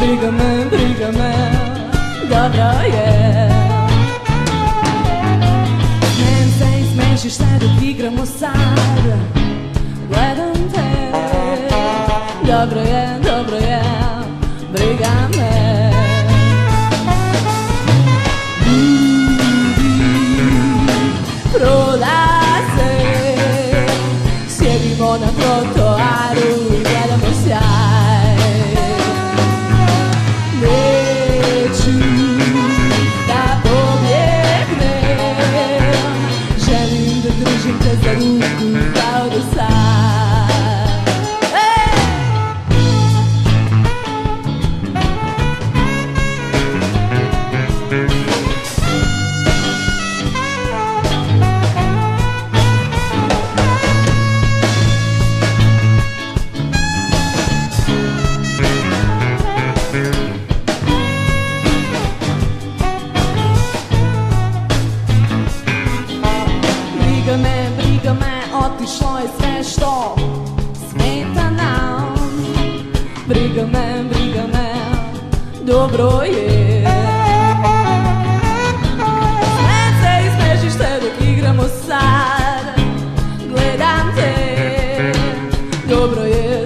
briga me, dobro je. Smijem se i smešiš se dok igramo sad. Gledam te, dobro je, briga me. Ljudi prolaze, sjedimo na trotoaru i gledamo sjaj. Neću da pobjegnem, želim da držim te za ruku kao do sad. Briga me, otišlo je sve što smeta nam. Briga me, dobro je. Smijem se i smešiš se dok igramo sad. Gledam te, dobro je.